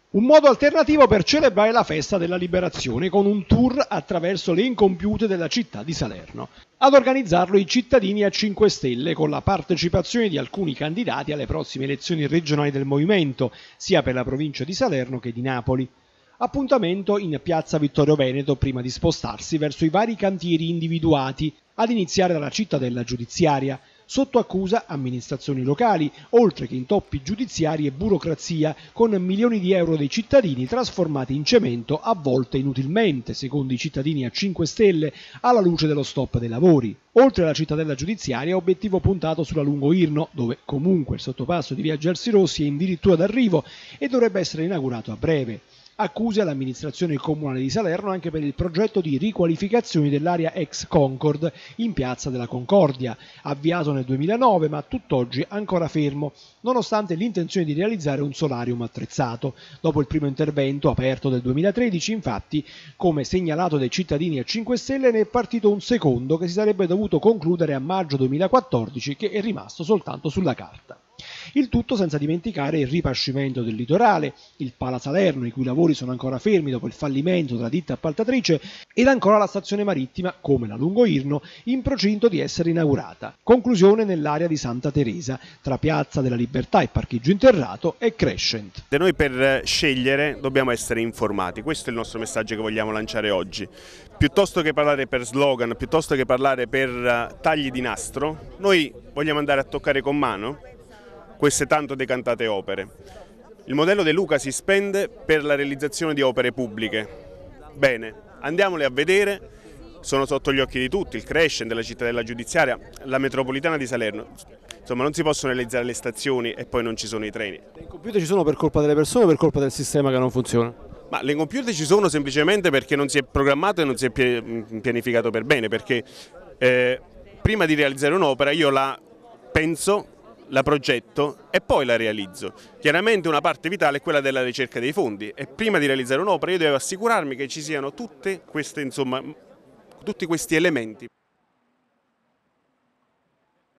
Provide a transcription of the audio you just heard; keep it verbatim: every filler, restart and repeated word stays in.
Un modo alternativo per celebrare la festa della liberazione con un tour attraverso le incompiute della città di Salerno. Ad organizzarlo i cittadini a cinque Stelle con la partecipazione di alcuni candidati alle prossime elezioni regionali del movimento, sia per la provincia di Salerno che di Napoli. Appuntamento in piazza Vittorio Veneto prima di spostarsi verso i vari cantieri individuati, ad iniziare dalla cittadella giudiziaria. Sotto accusa amministrazioni locali, oltre che intoppi giudiziari e burocrazia, con milioni di euro dei cittadini trasformati in cemento a volte inutilmente, secondo i cittadini a cinque Stelle, alla luce dello stop dei lavori. Oltre alla cittadella giudiziaria, obiettivo puntato sulla Lungo Irno, dove comunque il sottopasso di via Gelsi Rossi è addirittura d'arrivo e dovrebbe essere inaugurato a breve. Accuse all'amministrazione comunale di Salerno anche per il progetto di riqualificazione dell'area ex Concord in piazza della Concordia, avviato nel duemilanove ma tutt'oggi ancora fermo, nonostante l'intenzione di realizzare un solarium attrezzato. Dopo il primo intervento, aperto nel duemilatredici, infatti, come segnalato dai cittadini a cinque Stelle, ne è partito un secondo che si sarebbe dovuto concludere a maggio duemilaquattordici, che è rimasto soltanto sulla carta. Il tutto senza dimenticare il ripascimento del litorale, il Pala Salerno, i cui lavori sono ancora fermi dopo il fallimento della ditta appaltatrice, ed ancora la stazione marittima, come la Lungo Irno, in procinto di essere inaugurata. Conclusione nell'area di Santa Teresa, tra Piazza della Libertà e Parcheggio Interrato e Crescent. Noi per scegliere dobbiamo essere informati, questo è il nostro messaggio che vogliamo lanciare oggi. Piuttosto che parlare per slogan, piuttosto che parlare per tagli di nastro, noi vogliamo andare a toccare con mano queste tanto decantate opere. Il modello De Luca si spende per la realizzazione di opere pubbliche. Bene, andiamole a vedere, sono sotto gli occhi di tutti, il Crescent, la cittadella giudiziaria, la metropolitana di Salerno. Insomma, non si possono realizzare le stazioni e poi non ci sono i treni. Le incompiute ci sono per colpa delle persone o per colpa del sistema che non funziona? Ma le incompiute ci sono semplicemente perché non si è programmato e non si è pianificato per bene, perché eh, prima di realizzare un'opera io la penso, la progetto e poi la realizzo. Chiaramente una parte vitale è quella della ricerca dei fondi e prima di realizzare un'opera io devo assicurarmi che ci siano tutte queste, insomma, tutti questi elementi.